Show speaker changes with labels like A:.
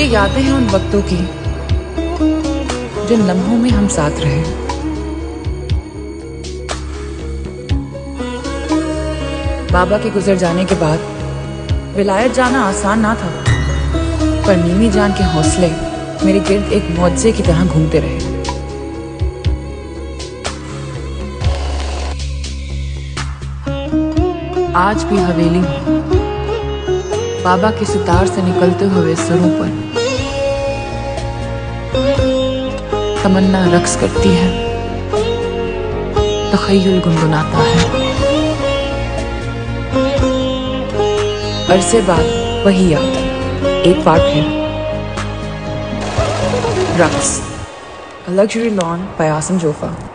A: यादें हैं उन वक्तों की जिन लम्हों में हम साथ रहे। बाबा के गुजर जाने के बाद विलायत जाना आसान ना था, पर नीमी जान के हौसले मेरे गिर्द एक मुआवजे की तरह घूमते रहे। आज भी हवेली में बाबा के सितार से निकलते हुए सुरों पर तमन्ना रक्स करती है, तखय्युल गुनगुनाता है। अरसे बाद वही याद, एक बार फिर रक्स। A luxury lawn by Asim Jofa।